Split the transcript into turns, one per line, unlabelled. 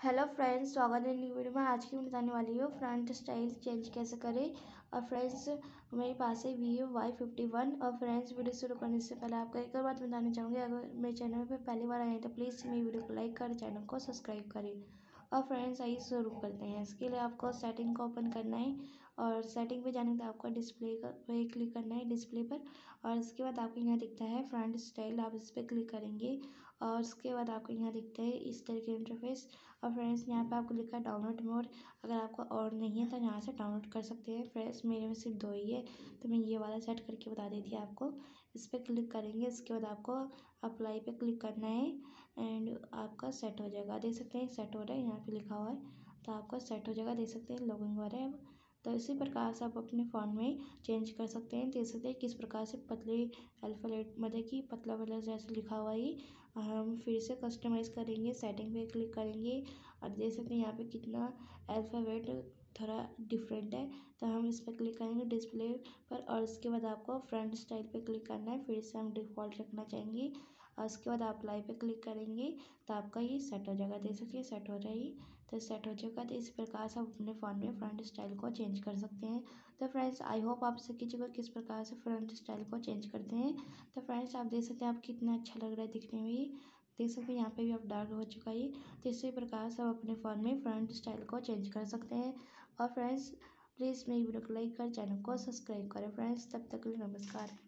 Hello friends, स्वागत है new video में। आज की मैं बताने वाली हूँ फ्रंट स्टाइल चेंज कैसे करें। और फ्रेंड्स, मेरे पास है Vivo Y51। और फ्रेंड्स, वीडियो शुरू करने से पहले आपको एक और बात बताना चाहूँगी। अगर मेरे चैनल पर पहली बार आए हैं तो प्लीज़ मेरी वीडियो को लाइक करें, चैनल को सब्सक्राइब करें। और फ्रेंड्स, आइए शुरू करते हैं। इसके लिए आपको सेटिंग को ओपन करना है और सेटिंग पे जाने के बाद आपको डिस्प्ले पे क्लिक करना है, डिस्प्ले पर। और इसके बाद आपको यहाँ दिखता है फ्रंट स्टाइल, आप इस पर क्लिक करेंगे। और उसके बाद आपको यहाँ दिखता है इस तरह के इंटरफेस। और फ्रेंड्स, यहाँ पे आपको लिखा है डाउनलोड मोड। अगर आपको और नहीं है तो यहाँ से डाउनलोड कर सकते हैं। फ्रेंड्स, मेरे में सिर्फ 2 ही है तो मैं ये वाला सेट करके बता देती है आपको। इस पर क्लिक करेंगे, इसके बाद आपको अप्लाई पे क्लिक करना है एंड आपका सेट हो जाएगा। देख सकते हैं सेट हो रहा है, यहाँ पे लिखा हुआ है तो आपका सेट हो जाएगा। देख सकते हैं लॉगिंग हो रहा है अब। तो इसी प्रकार से आप अपने फ़ोन में चेंज कर सकते हैं। देख सकते हैं किस प्रकार से पतले अल्फ़ाबेट मतलब कि पतला वाला जैसे लिखा हुआ है हम फिर से कस्टमाइज़ करेंगे। सेटिंग पे क्लिक करेंगे और देख सकते हैं यहाँ पे कितना अल्फ़ाबेट थोड़ा डिफरेंट है। तो हम इस पर क्लिक करेंगे डिस्प्ले पर। और उसके बाद आपको फ्रंट स्टाइल पे क्लिक करना है। फिर से हम डिफ़ॉल्ट रखना चाहेंगे और उसके बाद आप अप्लाई पे क्लिक करेंगे तो आपका ये सेट हो जाएगा। देख सकते हैं सेट हो रहा है तो सेट हो जाएगा। तो इस प्रकार से आप अपने फ़ोन में फ्रंट स्टाइल को चेंज कर सकते हैं। तो फ्रेंड्स, आई होप आप सीख लीजिएगा किस प्रकार से फ्रंट स्टाइल को चेंज करते हैं। तो फ्रेंड्स, आप देख सकते हैं आप कितना अच्छा लग रहा है दिखने में ही। देख सकते हैं यहाँ पे भी अब डार्क हो चुका है। तो इसी प्रकार से आप अपने फ़ोन में फ्रंट स्टाइल को चेंज कर सकते हैं। और फ्रेंड्स, प्लीज़ मेरी वीडियो को लाइक कर, चैनल को सब्सक्राइब करें। फ्रेंड्स, तब तक के लिए नमस्कार।